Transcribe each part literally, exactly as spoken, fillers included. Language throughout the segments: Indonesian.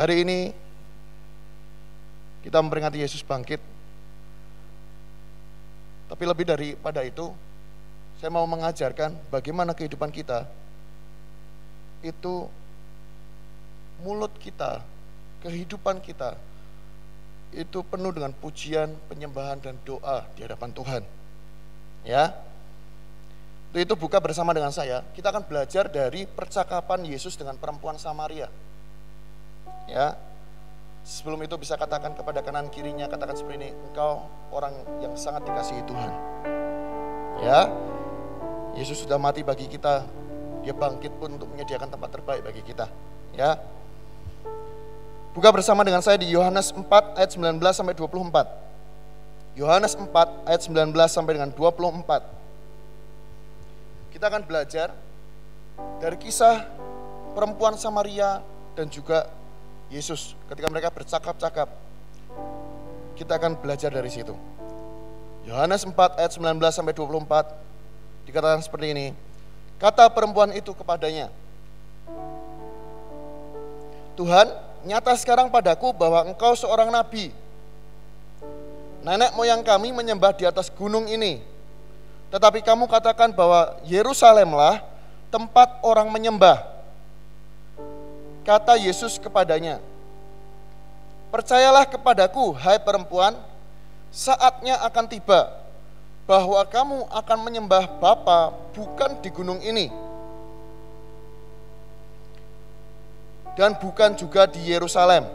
Hari ini kita memperingati Yesus bangkit. Tapi lebih daripada itu, saya mau mengajarkan bagaimana kehidupan kita itu, mulut kita, kehidupan kita itu penuh dengan pujian, penyembahan dan doa di hadapan Tuhan. Ya. Itu buka bersama dengan saya. Kita akan belajar dari percakapan Yesus dengan perempuan Samaria. Ya, sebelum itu bisa katakan kepada kanan kirinya, katakan seperti ini, engkau orang yang sangat dikasihi Tuhan. Ya, Yesus sudah mati bagi kita, dia bangkit pun untuk menyediakan tempat terbaik bagi kita. Ya, buka bersama dengan saya di Yohanes empat ayat sembilan belas sampai dua puluh empat. Yohanes empat ayat sembilan belas sampai dengan dua puluh empat. Kita akan belajar dari kisah perempuan Samaria dan juga Yesus ketika mereka bercakap-cakap. Kita akan belajar dari situ. Yohanes empat ayat sembilan belas sampai dua puluh empat dikatakan seperti ini. Kata perempuan itu kepadanya, Tuhan, nyata sekarang padaku bahwa engkau seorang nabi. Nenek moyang kami menyembah di atas gunung ini, tetapi kamu katakan bahwa Yerusalemlah tempat orang menyembah. Kata Yesus kepadanya, percayalah kepadaku, hai perempuan, saatnya akan tiba bahwa kamu akan menyembah Bapa bukan di gunung ini, dan bukan juga di Yerusalem.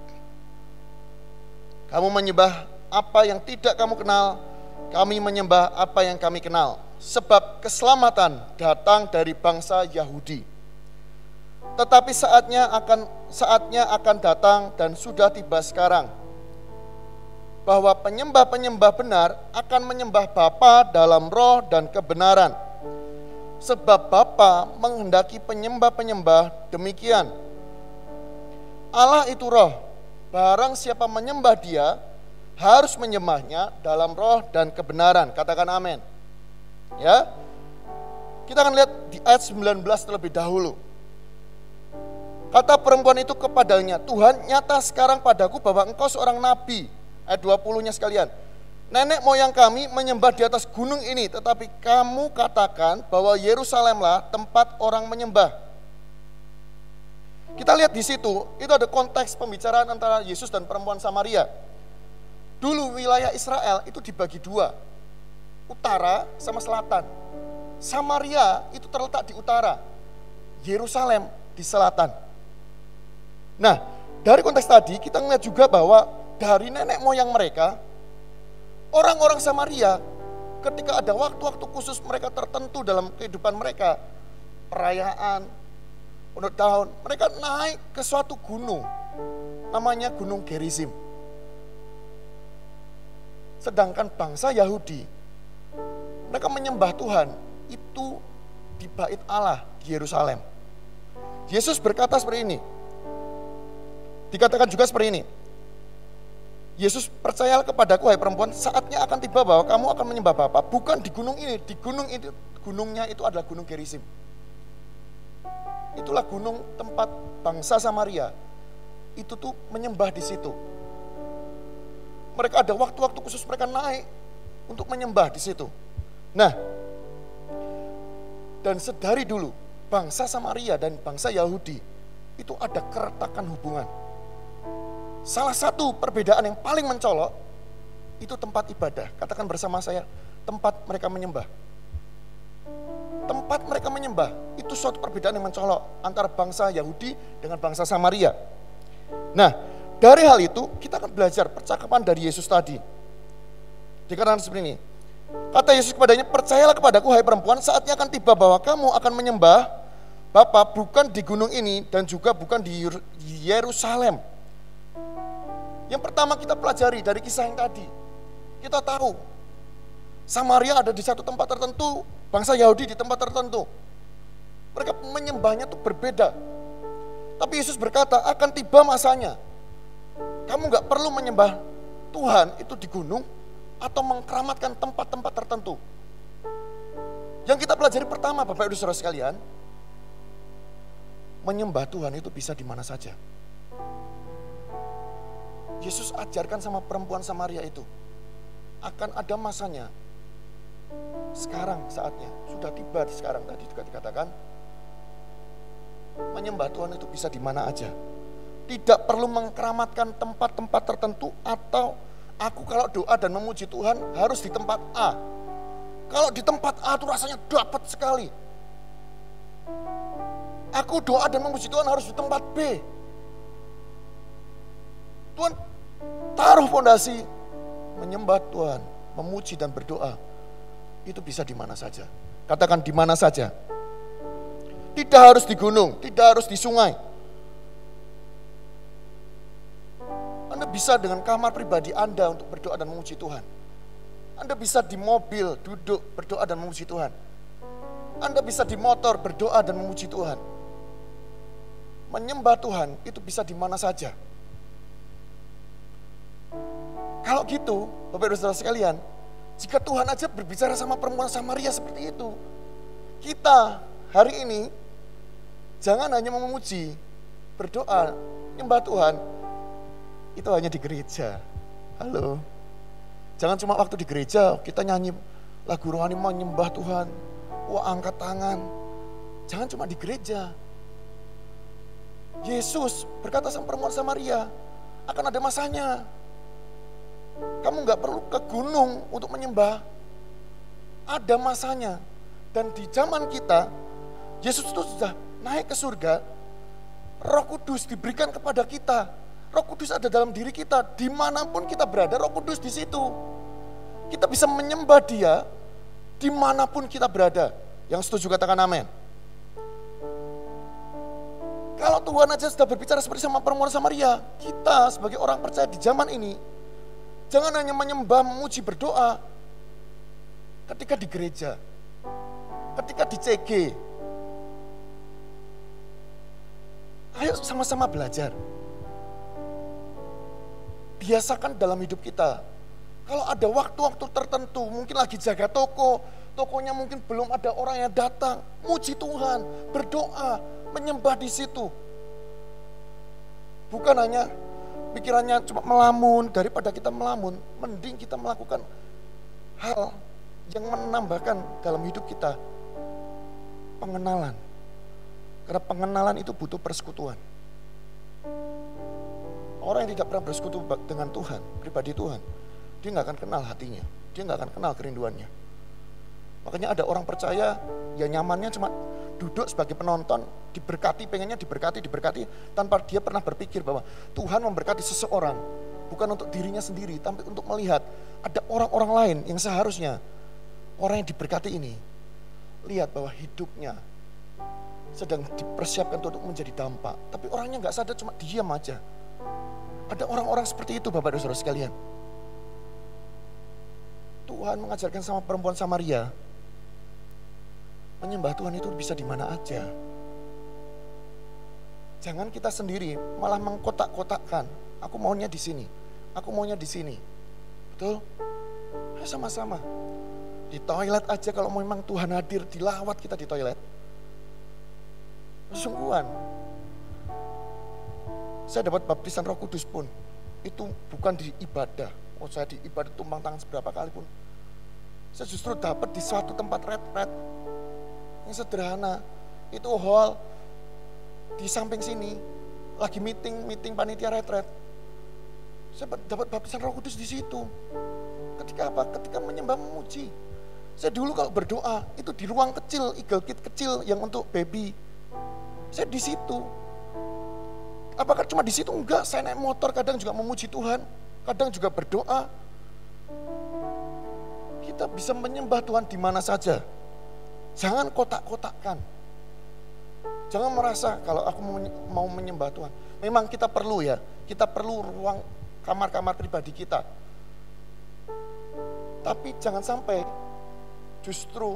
Kamu menyembah apa yang tidak kamu kenal, kami menyembah apa yang kami kenal, sebab keselamatan datang dari bangsa Yahudi. Tetapi saatnya akan saatnya akan datang dan sudah tiba sekarang, bahwa penyembah-penyembah benar akan menyembah Bapa dalam roh dan kebenaran. Sebab Bapa menghendaki penyembah-penyembah demikian. Allah itu roh, barang siapa menyembah dia, harus menyembahnya dalam roh dan kebenaran. Katakan amin. Ya. Kita akan lihat di ayat sembilan belas terlebih dahulu. Kata perempuan itu kepadanya, Tuhan, nyata sekarang padaku bahwa engkau seorang nabi. Ayat dua puluh-nya sekalian. Nenek moyang kami menyembah di atas gunung ini, tetapi kamu katakan bahwa Yerusalemlah tempat orang menyembah. Kita lihat di situ, itu ada konteks pembicaraan antara Yesus dan perempuan Samaria. Dulu wilayah Israel itu dibagi dua, utara sama selatan. Samaria itu terletak di utara, Yerusalem di selatan. Nah, dari konteks tadi kita melihat juga bahwa dari nenek moyang mereka, orang-orang Samaria ketika ada waktu-waktu khusus mereka tertentu dalam kehidupan mereka, perayaan, ulang tahun, mereka naik ke suatu gunung, namanya Gunung Gerizim. Sedangkan bangsa Yahudi, mereka menyembah Tuhan itu di bait Allah di Yerusalem. Yesus berkata seperti ini. Dikatakan juga seperti ini. Yesus, percayalah kepadaku, hai perempuan, saatnya akan tiba bahwa kamu akan menyembah Bapa bukan di gunung ini. Di gunung itu, gunungnya itu adalah Gunung Gerizim. Itulah gunung tempat bangsa Samaria itu tuh menyembah di situ. Mereka ada waktu-waktu khusus mereka naik untuk menyembah di situ. Nah, dan sedari dulu bangsa Samaria dan bangsa Yahudi itu ada keretakan hubungan. Salah satu perbedaan yang paling mencolok itu tempat ibadah. Katakan bersama saya, tempat mereka menyembah. Tempat mereka menyembah itu suatu perbedaan yang mencolok antara bangsa Yahudi dengan bangsa Samaria. Nah, dari hal itu kita akan belajar percakapan dari Yesus tadi. Dikatakan seperti ini. Kata Yesus kepadanya, percayalah kepadaku, hai perempuan, saatnya akan tiba bahwa kamu akan menyembah Bapa bukan di gunung ini dan juga bukan di Yerusalem. Yang pertama kita pelajari dari kisah yang tadi, kita tahu Samaria ada di satu tempat tertentu, bangsa Yahudi di tempat tertentu. Mereka menyembahnya itu berbeda. Tapi Yesus berkata, akan tiba masanya kamu gak perlu menyembah Tuhan itu di gunung atau mengkeramatkan tempat-tempat tertentu. Yang kita pelajari pertama, Bapak Ibu Saudara sekalian, menyembah Tuhan itu bisa di mana saja. Yesus ajarkan sama perempuan Samaria itu, akan ada masanya. Sekarang saatnya, sudah tiba sekarang, tadi juga dikatakan, menyembah Tuhan itu bisa di mana aja. Tidak perlu mengkeramatkan tempat-tempat tertentu, atau aku kalau doa dan memuji Tuhan harus di tempat A. Kalau di tempat A itu rasanya dapat sekali. Aku doa dan memuji Tuhan harus di tempat B. Tuhan taruh fondasi menyembah Tuhan, memuji dan berdoa. Itu bisa di mana saja. Katakan di mana saja. Tidak harus di gunung, tidak harus di sungai. Anda bisa dengan kamar pribadi Anda untuk berdoa dan memuji Tuhan. Anda bisa di mobil duduk berdoa dan memuji Tuhan. Anda bisa di motor berdoa dan memuji Tuhan. Menyembah Tuhan itu bisa di mana saja. Kalau gitu, Bapak Ibu Saudara sekalian, jika Tuhan aja berbicara sama perempuan Samaria seperti itu, kita hari ini jangan hanya memuji, berdoa, menyembah Tuhan, itu hanya di gereja. Halo. Jangan cuma waktu di gereja kita nyanyi lagu rohani menyembah Tuhan, wah angkat tangan. Jangan cuma di gereja. Yesus berkata sama perempuan Samaria, akan ada masanya. Kamu gak perlu ke gunung untuk menyembah. Ada masanya. Dan di zaman kita, Yesus itu sudah naik ke surga. Roh Kudus diberikan kepada kita. Roh Kudus ada dalam diri kita. Dimanapun kita berada, Roh Kudus di situ. Kita bisa menyembah Dia dimanapun kita berada. Yang setuju katakan amin. Kalau Tuhan aja sudah berbicara seperti sama perempuan Samaria, kita sebagai orang percaya di zaman ini, jangan hanya menyembah, memuji, berdoa ketika di gereja, ketika di C G. Ayo sama-sama belajar. Biasakan dalam hidup kita. Kalau ada waktu-waktu tertentu, mungkin lagi jaga toko, tokonya mungkin belum ada orang yang datang, muji Tuhan, berdoa, menyembah di situ. Bukan hanya pikirannya cuma melamun, daripada kita melamun, mending kita melakukan hal yang menambahkan dalam hidup kita pengenalan. Karena pengenalan itu butuh persekutuan. Orang yang tidak pernah bersekutu dengan Tuhan, pribadi Tuhan, dia gak akan kenal hatinya, dia gak akan kenal kerinduannya. Makanya ada orang percaya, ya nyamannya cuma duduk sebagai penonton, diberkati, pengennya diberkati, diberkati, tanpa dia pernah berpikir bahwa Tuhan memberkati seseorang, bukan untuk dirinya sendiri, tapi untuk melihat ada orang-orang lain yang seharusnya orang yang diberkati ini, lihat bahwa hidupnya sedang dipersiapkan untuk menjadi dampak, tapi orangnya gak sadar, cuma diam aja. Ada orang-orang seperti itu Bapak dan Saudara sekalian. Tuhan mengajarkan sama perempuan Samaria, menyembah Tuhan itu bisa di mana aja. Jangan kita sendiri malah mengkotak-kotakkan. Aku maunya di sini, aku maunya di sini. Betul? Ayo sama-sama. Di toilet aja kalau memang Tuhan hadir, dilawat kita di toilet. Sungguhan. Saya dapat baptisan Roh Kudus pun itu bukan di ibadah. Oh, saya di ibadah tumpang tangan seberapa kali pun, saya justru dapat di suatu tempat retret yang sederhana. Itu hall di samping sini, lagi meeting meeting panitia retret. Saya dapat baptisan Roh Kudus di situ. Ketika apa? Ketika menyembah memuji. Saya dulu kalau berdoa itu di ruang kecil, eagle kit kecil yang untuk baby. Saya di situ. Apakah cuma di situ? Enggak, saya naik motor kadang juga memuji Tuhan, kadang juga berdoa. Kita bisa menyembah Tuhan di mana saja. Jangan kotak-kotakkan. Jangan merasa kalau aku mau menyembah Tuhan. Memang kita perlu ya, kita perlu ruang kamar-kamar pribadi kita. Tapi jangan sampai justru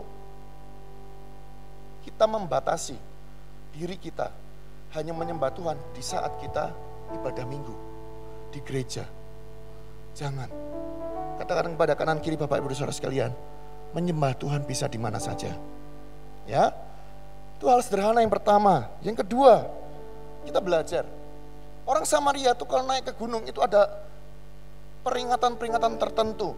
kita membatasi diri kita hanya menyembah Tuhan di saat kita ibadah minggu di gereja. Jangan. Katakan kepada kanan kiri Bapak Ibu Saudara sekalian, menyembah Tuhan bisa di mana saja. Ya, itu hal sederhana yang pertama. Yang kedua, kita belajar. Orang Samaria itu kalau naik ke gunung itu ada peringatan-peringatan tertentu.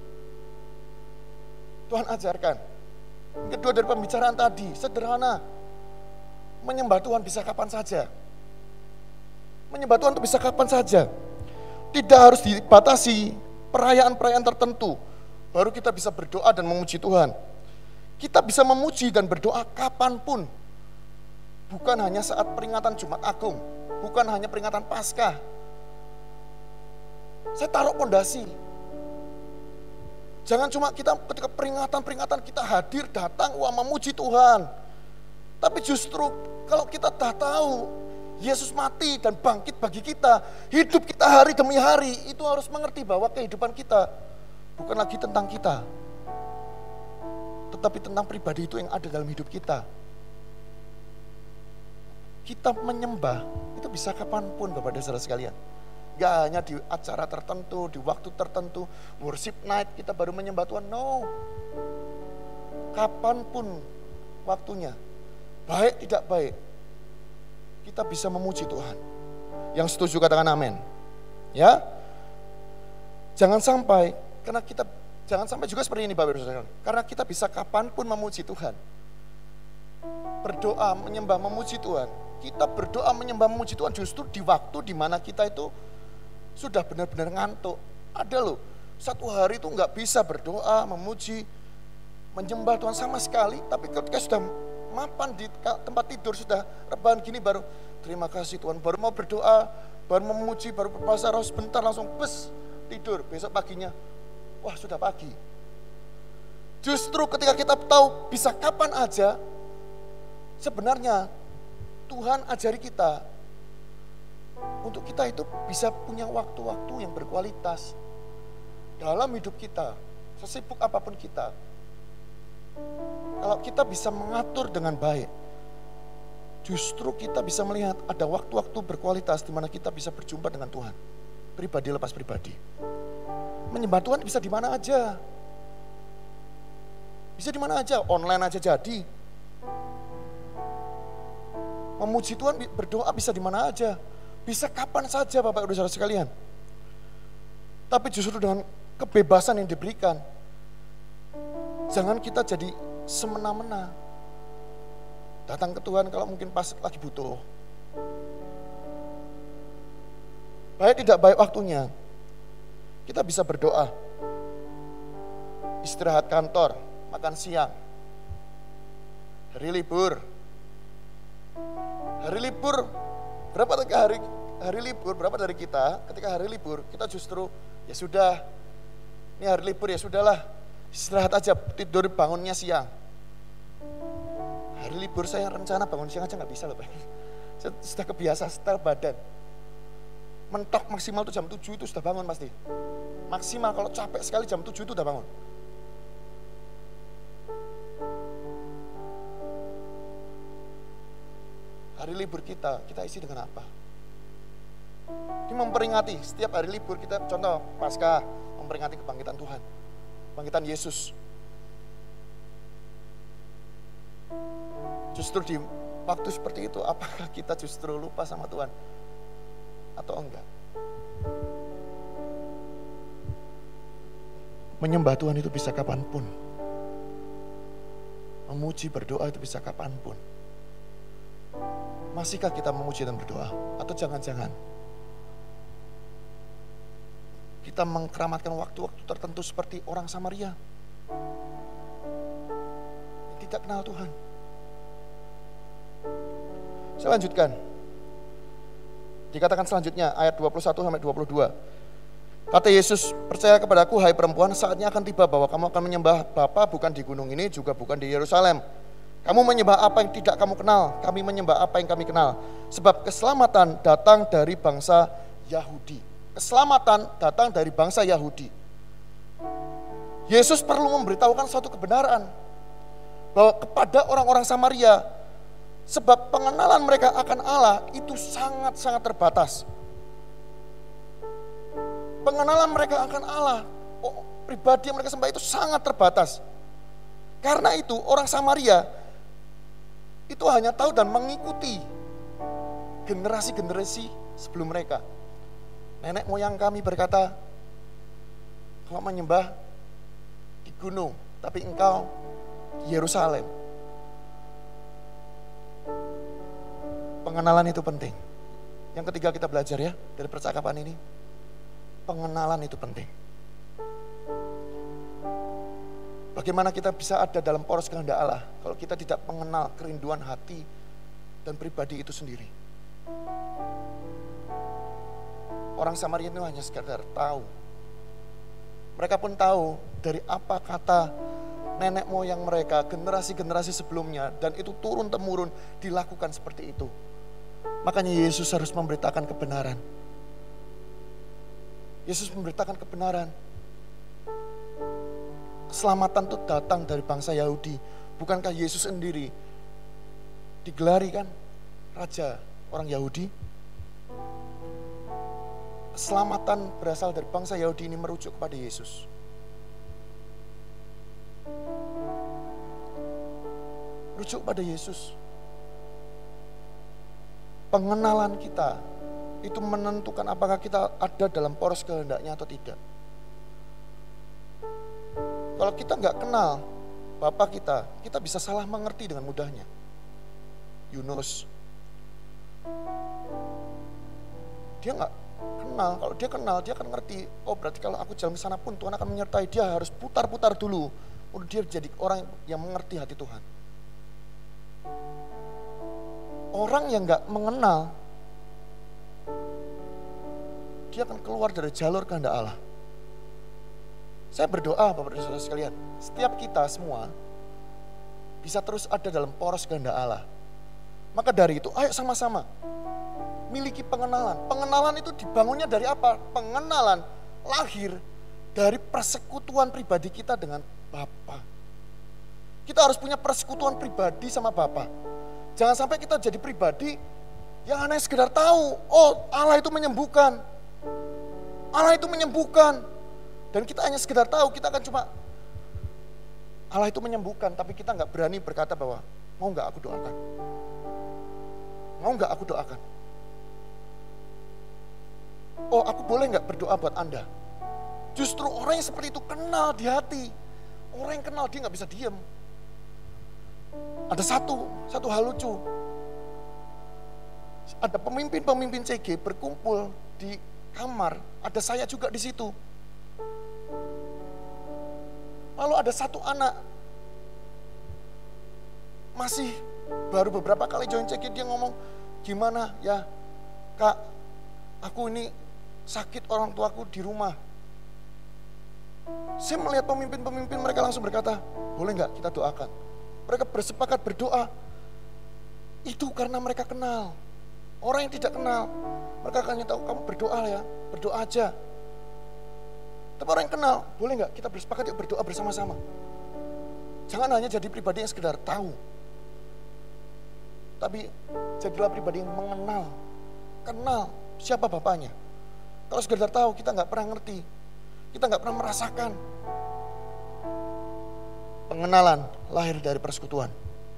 Tuhan ajarkan. Kedua dari pembicaraan tadi, sederhana. Menyembah Tuhan bisa kapan saja. Menyembah Tuhan itu bisa kapan saja. Tidak harus dibatasi perayaan-perayaan tertentu. Baru kita bisa berdoa dan memuji Tuhan. Kita bisa memuji dan berdoa kapanpun. Bukan hanya saat peringatan Jumat Agung. Bukan hanya peringatan Paskah. Saya taruh pondasi. Jangan cuma kita ketika peringatan-peringatan kita hadir, datang, wah memuji Tuhan. Tapi justru kalau kita dah tahu Yesus mati dan bangkit bagi kita, hidup kita hari demi hari, itu harus mengerti bahwa kehidupan kita bukan lagi tentang kita, tetapi tentang pribadi itu yang ada dalam hidup kita. Kita menyembah itu bisa kapanpun Bapak dan Saudara sekalian. Gak hanya di acara tertentu, di waktu tertentu, worship night kita baru menyembah Tuhan. No, kapanpun waktunya, baik tidak baik, kita bisa memuji Tuhan. Yang setuju katakan amin. Ya, jangan sampai karena kita jangan sampai juga seperti ini Bapak Ibu Saudara. Karena kita bisa kapanpun memuji Tuhan. Berdoa, menyembah, memuji Tuhan. Kita berdoa, menyembah, memuji Tuhan justru di waktu di mana kita itu sudah benar-benar ngantuk. Ada loh, satu hari itu nggak bisa berdoa, memuji, menyembah Tuhan sama sekali. Tapi ketika sudah mapan di tempat tidur, sudah rebahan gini baru terima kasih Tuhan, baru mau berdoa, baru memuji, baru berbahasa roh sebentar langsung bes tidur. Besok paginya, wah sudah pagi. Justru ketika kita tahu bisa kapan aja, sebenarnya Tuhan ajari kita untuk kita itu bisa punya waktu-waktu yang berkualitas dalam hidup kita, sesibuk apapun kita. Kalau kita bisa mengatur dengan baik, justru kita bisa melihat ada waktu-waktu berkualitas di mana kita bisa berjumpa dengan Tuhan, pribadi lepas pribadi. Menyembah Tuhan bisa di mana aja, bisa di mana aja, online aja jadi. Memuji Tuhan, berdoa bisa di mana aja. Bisa kapan saja Bapak Ibu Saudara sekalian. Tapi justru dengan kebebasan yang diberikan, jangan kita jadi semena-mena. Datang ke Tuhan kalau mungkin pas lagi butuh. Baik tidak baik waktunya, kita bisa berdoa. Istirahat kantor, makan siang. Hari libur. Hari libur, berapa hari hari libur, berapa dari kita ketika hari libur kita justru ya sudah, ini hari libur ya sudahlah, istirahat aja, tidur bangunnya siang. Hari libur saya rencana bangun siang aja nggak bisa loh Pak. Saya sudah kebiasa setel badan. Mentok maksimal tuh jam tujuh itu sudah bangun pasti. Maksimal kalau capek sekali jam tujuh itu udah bangun. Hari libur kita, kita isi dengan apa? Ini memperingati setiap hari libur kita, contoh Paskah, memperingati kebangkitan Tuhan, kebangkitan Yesus. Justru di waktu seperti itu, apakah kita justru lupa sama Tuhan atau enggak? Menyembah Tuhan itu bisa kapanpun. Memuji, berdoa itu bisa kapanpun. Masihkah kita memuji dan berdoa? Atau jangan-jangan kita mengkeramatkan waktu-waktu tertentu seperti orang Samaria yang tidak kenal Tuhan? Saya lanjutkan. Dikatakan selanjutnya ayat dua puluh satu sampai dua puluh dua. Kata Yesus, percaya kepadaku hai perempuan, saatnya akan tiba bahwa kamu akan menyembah Bapa bukan di gunung ini, juga bukan di Yerusalem. Kamu menyembah apa yang tidak kamu kenal, kami menyembah apa yang kami kenal. Sebab keselamatan datang dari bangsa Yahudi. Keselamatan datang dari bangsa Yahudi. Yesus perlu memberitahukan suatu kebenaran bahwa kepada orang-orang Samaria, sebab pengenalan mereka akan Allah itu sangat-sangat terbatas. Pengenalan mereka akan Allah, oh, pribadi yang mereka sembah itu sangat terbatas. Karena itu orang Samaria itu hanya tahu dan mengikuti generasi-generasi sebelum mereka. Nenek moyang kami berkata, Kau menyembah di gunung, tapi engkau di Yerusalem. Pengenalan itu penting. Yang ketiga kita belajar ya dari percakapan ini. Pengenalan itu penting. Bagaimana kita bisa ada dalam poros kehendak Allah kalau kita tidak mengenal kerinduan hati dan pribadi itu sendiri. Orang Samaria itu hanya sekedar tahu. Mereka pun tahu dari apa kata nenek moyang mereka, generasi-generasi sebelumnya, dan itu turun-temurun dilakukan seperti itu. Makanya Yesus harus memberitakan kebenaran. Yesus memberitakan kebenaran. Keselamatan itu datang dari bangsa Yahudi. Bukankah Yesus sendiri digelari kan raja orang Yahudi? Keselamatan berasal dari bangsa Yahudi ini merujuk kepada Yesus. Rujuk pada Yesus. Pengenalan kita itu menentukan apakah kita ada dalam poros kehendaknya atau tidak. Kalau kita nggak kenal Bapak kita, kita bisa salah mengerti dengan mudahnya. Yunus, dia nggak kenal. Kalau dia kenal, dia akan ngerti. Oh berarti kalau aku jalan ke sana pun Tuhan akan menyertai. Dia harus putar-putar dulu untuk dia jadi orang yang mengerti hati Tuhan. Orang yang nggak mengenal, dia akan keluar dari jalur kehendak Allah. Saya berdoa Bapak dan Saudara sekalian, setiap kita semua bisa terus ada dalam poros kehendak Allah. Maka dari itu, ayo sama-sama miliki pengenalan. Pengenalan itu dibangunnya dari apa? Pengenalan lahir dari persekutuan pribadi kita dengan Bapa. Kita harus punya persekutuan pribadi sama Bapa. Jangan sampai kita jadi pribadi yang hanya sekedar tahu, oh Allah itu menyembuhkan. Allah itu menyembuhkan. Dan kita hanya sekedar tahu, kita akan cuma Allah itu menyembuhkan, tapi kita nggak berani berkata bahwa mau nggak aku doakan, mau nggak aku doakan. Oh aku boleh nggak berdoa buat Anda? Justru orang yang seperti itu kenal di hati. Orang yang kenal dia nggak bisa diam. Ada satu, satu hal lucu. Ada pemimpin-pemimpin C G berkumpul di kamar, ada saya juga di situ. Lalu ada satu anak, masih baru beberapa kali join C G, dia ngomong, gimana ya kak, aku ini sakit, orang tuaku di rumah. Saya melihat pemimpin-pemimpin mereka langsung berkata, boleh gak kita doakan? Mereka bersepakat berdoa. Itu karena mereka kenal. Orang yang tidak kenal, mereka akan tahu, kamu berdoa ya, berdoa aja. Tapi orang yang kenal, boleh nggak kita bersepakat yuk berdoa bersama-sama. Jangan hanya jadi pribadi yang sekedar tahu. Tapi jadilah pribadi yang mengenal. Kenal siapa Bapaknya. Kalau sekedar tahu, kita nggak pernah ngerti. Kita nggak pernah merasakan. Pengenalan lahir dari persekutuan.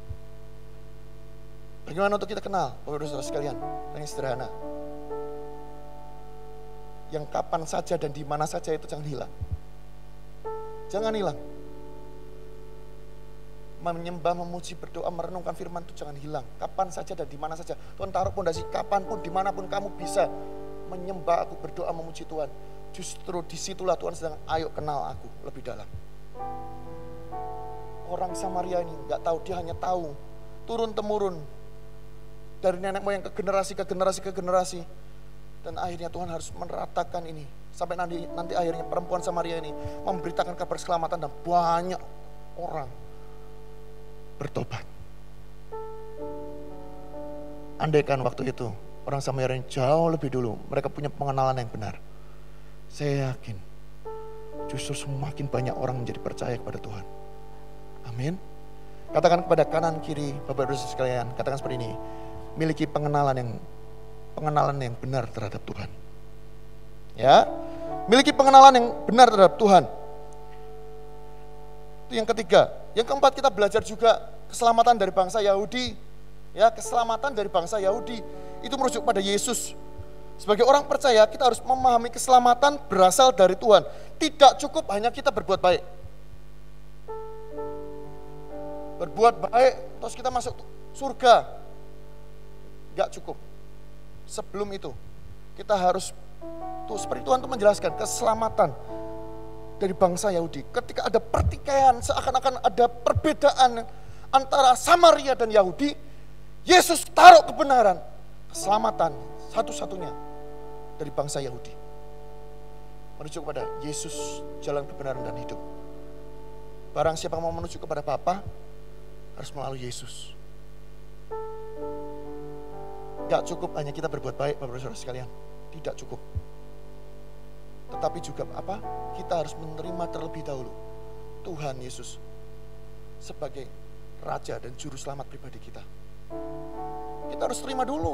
Bagaimana untuk kita kenal, Bapak Saudara sekalian? Yang sederhana. Yang kapan saja dan di mana saja itu jangan hilang. Jangan hilang. Menyembah, memuji, berdoa, merenungkan firman itu jangan hilang. Kapan saja dan di mana saja. Tuhan taruh pondasi kapanpun, dimanapun kamu bisa menyembah aku, berdoa, memuji Tuhan. Justru disitulah Tuhan sedang, ayo kenal aku lebih dalam. Orang Samaria ini gak tahu, dia hanya tahu turun-temurun dari nenek moyang ke generasi ke generasi ke generasi. Dan akhirnya Tuhan harus meratakan ini. Sampai nanti nanti akhirnya perempuan Samaria ini memberitakan kabar keselamatan dan banyak orang bertobat. Andaikan waktu itu orang Samaria yang jauh lebih dulu, mereka punya pengenalan yang benar. Saya yakin justru semakin banyak orang menjadi percaya kepada Tuhan. Amin. Katakan kepada kanan kiri Bapak Ibu sekalian, katakan seperti ini. Miliki pengenalan yang pengenalan yang benar terhadap Tuhan. Ya, miliki pengenalan yang benar terhadap Tuhan. Itu yang ketiga. Yang keempat, kita belajar juga keselamatan dari bangsa Yahudi. Ya, keselamatan dari bangsa Yahudi itu merujuk pada Yesus. Sebagai orang percaya, kita harus memahami keselamatan berasal dari Tuhan. tidak cukup hanya kita berbuat baik. Berbuat baik, terus kita masuk surga. Gak cukup. Sebelum itu, kita harus, tuh seperti Tuhan tuh menjelaskan, keselamatan dari bangsa Yahudi. Ketika ada pertikaian, seakan-akan ada perbedaan antara Samaria dan Yahudi, Yesus taruh kebenaran, keselamatan satu-satunya dari bangsa Yahudi. Menuju kepada Yesus, jalan kebenaran dan hidup. Barang siapa mau menuju kepada Bapa, harus melalui Yesus. Gak cukup hanya kita berbuat baik, Bapak Saudara sekalian. Tidak cukup. Tetapi juga apa? Kita harus menerima terlebih dahulu Tuhan Yesus sebagai Raja dan Juru Selamat pribadi kita. Kita harus terima dulu.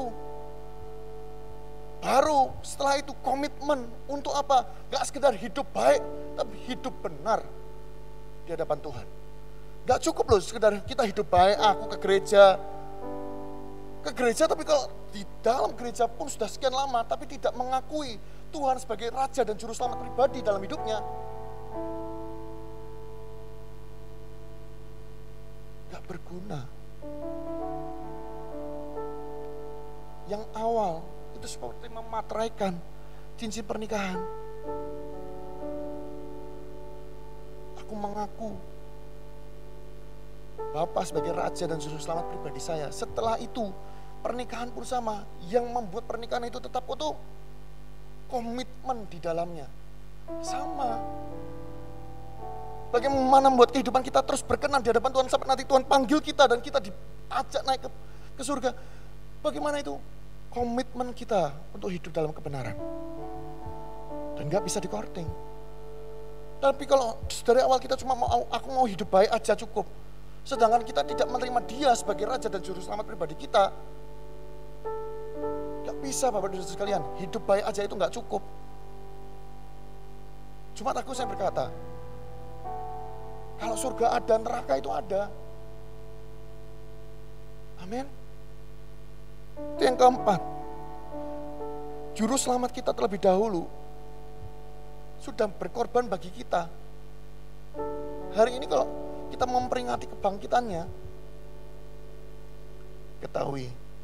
Baru setelah itu komitmen untuk apa? Gak sekedar hidup baik, tapi hidup benar di hadapan Tuhan. Gak cukup loh sekedar kita hidup baik, aku ke gereja. Ke gereja tapi kalau di dalam gereja pun sudah sekian lama, tapi tidak mengakui Tuhan sebagai Raja dan Juru Selamat pribadi dalam hidupnya. Gak berguna. Yang awal itu seperti memateraikan cincin pernikahan. Aku mengaku Bapa sebagai Raja dan Juru Selamat pribadi saya. Setelah itu pernikahan pun sama. Yang membuat pernikahan itu tetap utuh, komitmen di dalamnya sama. Bagaimana membuat kehidupan kita terus berkenan di hadapan Tuhan sampai nanti Tuhan panggil kita dan kita diajak naik ke, ke surga. Bagaimana itu? Komitmen kita untuk hidup dalam kebenaran. Dan gak bisa dikorting. Tapi kalau dari awal kita cuma mau, aku mau hidup baik aja cukup. Sedangkan kita tidak menerima Dia sebagai Raja dan Juru Selamat pribadi kita. Gak bisa Bapak dan Saudara sekalian, hidup baik aja itu gak cukup. Cuma aku saya berkata, kalau surga ada, neraka itu ada. Amin. Itu yang keempat. Juru Selamat kita terlebih dahulu sudah berkorban bagi kita. Hari ini kalau kita memperingati kebangkitannya, ketahui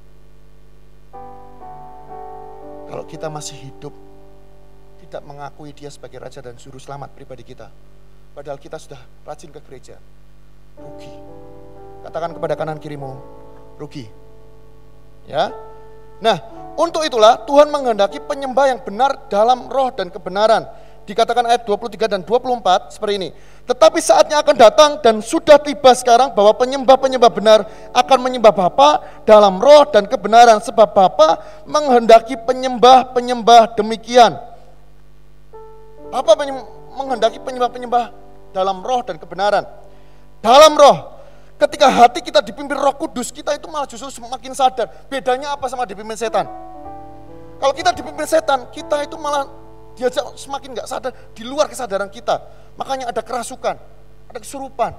kalau kita masih hidup tidak mengakui Dia sebagai Raja dan Juru Selamat pribadi kita, padahal kita sudah rajin ke gereja, rugi. Katakan kepada kanan kirimu, rugi. Ya. Nah, untuk itulah Tuhan menghendaki penyembah yang benar dalam roh dan kebenaran. Dikatakan ayat dua puluh tiga dan dua puluh empat seperti ini. Tetapi saatnya akan datang dan sudah tiba sekarang bahwa penyembah-penyembah benar akan menyembah Bapa dalam roh dan kebenaran, sebab Bapa menghendaki penyembah-penyembah demikian. Bapa menghendaki penyembah-penyembah dalam roh dan kebenaran. Dalam roh. Ketika hati kita dipimpin Roh Kudus, kita itu malah justru semakin sadar. Bedanya apa sama dipimpin setan? Kalau kita dipimpin setan, kita itu malah diajak semakin gak sadar, di luar kesadaran kita. Makanya ada kerasukan, ada kesurupan.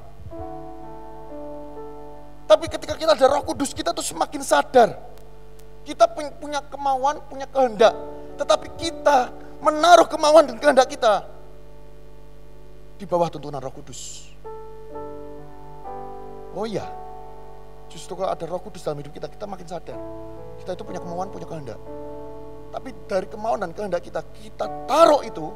Tapi ketika kita ada Roh Kudus, kita tuh semakin sadar. Kita punya kemauan, punya kehendak. Tetapi kita menaruh kemauan dan kehendak kita di bawah tuntunan Roh Kudus. Oh iya, justru kalau ada Roh Kudus dalam hidup kita, kita makin sadar. Kita itu punya kemauan, punya kehendak. Tapi dari kemauan dan kehendak kita, kita taruh itu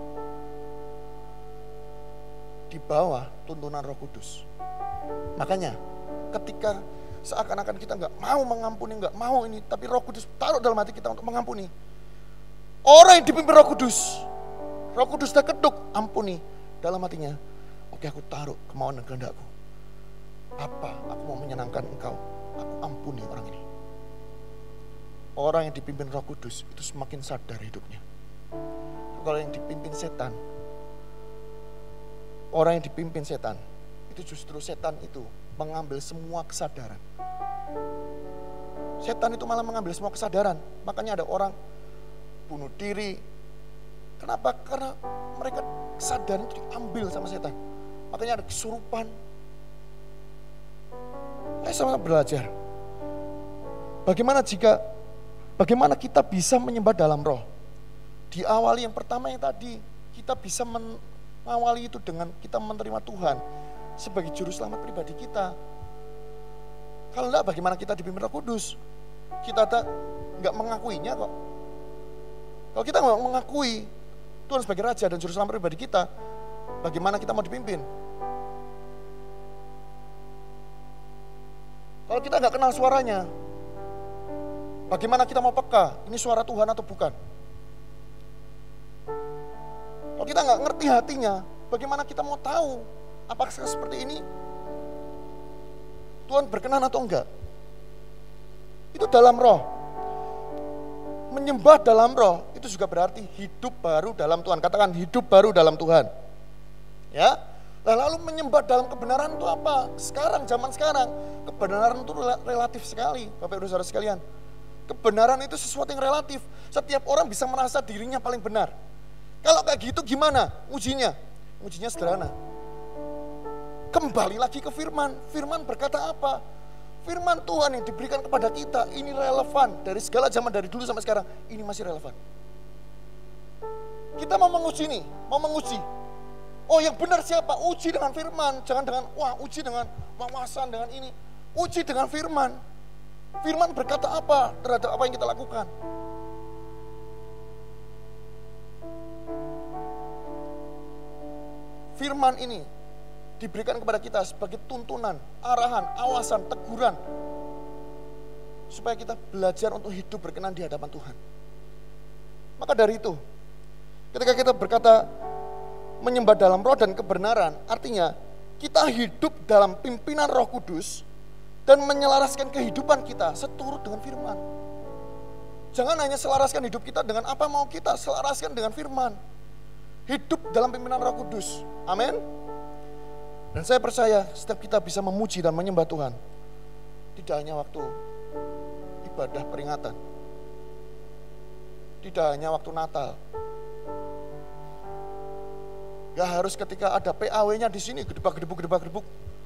di bawah tuntunan Roh Kudus. Makanya ketika seakan-akan kita nggak mau mengampuni, nggak mau ini, tapi Roh Kudus taruh dalam hati kita untuk mengampuni. Orang yang dipimpin Roh Kudus, Roh Kudus dah ketuk, ampuni dalam hatinya. Oke, aku taruh kemauan dan kehendakku. Apa? Aku mau menyenangkan engkau. Aku ampuni orang ini. Orang yang dipimpin Roh Kudus itu semakin sadar hidupnya. Kalau yang dipimpin setan, orang yang dipimpin setan, itu justru setan itu mengambil semua kesadaran. Setan itu malah mengambil semua kesadaran. Makanya ada orang bunuh diri. Kenapa? Karena mereka kesadaran itu diambil sama setan. Makanya ada kesurupan. Ayo sama-sama belajar. Bagaimana jika, bagaimana kita bisa menyembah dalam roh? Diawali yang pertama yang tadi, kita bisa mengawali itu dengan kita menerima Tuhan sebagai juru selamat pribadi kita. Kalau enggak, bagaimana kita dipimpin Roh Kudus? Kita tak nggak mengakuinya kok. Kalau kita nggak mengakui Tuhan sebagai Raja dan juru selamat pribadi kita, bagaimana kita mau dipimpin? Kalau kita nggak kenal suaranya, bagaimana kita mau peka? Ini suara Tuhan atau bukan? Kalau kita nggak ngerti hatinya, bagaimana kita mau tahu apakah seperti ini Tuhan berkenan atau enggak? Itu dalam roh. Menyembah dalam roh itu juga berarti hidup baru dalam Tuhan. Katakan hidup baru dalam Tuhan. Ya. Lalu menyembah dalam kebenaran itu apa? Sekarang, zaman sekarang, kebenaran itu relatif sekali, Bapak Ibu Saudara sekalian. Kebenaran itu sesuatu yang relatif. Setiap orang bisa merasa dirinya paling benar. Kalau kayak gitu gimana ujinya? Ujinya sederhana. Kembali lagi ke firman. Firman berkata apa? Firman Tuhan yang diberikan kepada kita ini relevan dari segala zaman, dari dulu sampai sekarang. Ini masih relevan. Kita mau menguji nih, mau menguji. Oh, yang benar siapa? Uji dengan firman, jangan dengan wah, uji dengan wawasan, dengan ini. Uji dengan firman. Firman berkata apa terhadap apa yang kita lakukan? Firman ini diberikan kepada kita sebagai tuntunan, arahan, awasan, teguran, supaya kita belajar untuk hidup berkenan di hadapan Tuhan. Maka dari itu, ketika kita berkata menyembah dalam roh dan kebenaran, artinya kita hidup dalam pimpinan Roh Kudus dan menyelaraskan kehidupan kita seturut dengan firman. Jangan hanya selaraskan hidup kita dengan apa mau kita, selaraskan dengan firman. Hidup dalam pimpinan Roh Kudus. Amin. Dan saya percaya setiap kita bisa memuji dan menyembah Tuhan. Tidak hanya waktu ibadah peringatan. Tidak hanya waktu Natal. Gak harus ketika ada P A W-nya di sini, gedebak-gedebuk, gedebak-gedebuk.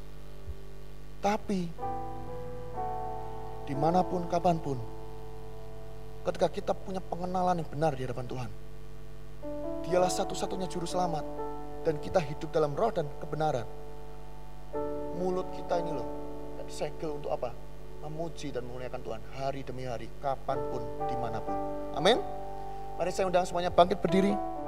Tapi dimanapun, kapanpun, ketika kita punya pengenalan yang benar di hadapan Tuhan, Dialah satu-satunya juru selamat, dan kita hidup dalam roh dan kebenaran. Mulut kita ini loh, disegel untuk apa? Memuji dan memuliakan Tuhan hari demi hari, kapanpun, dimanapun. Amin. Mari saya undang semuanya bangkit berdiri.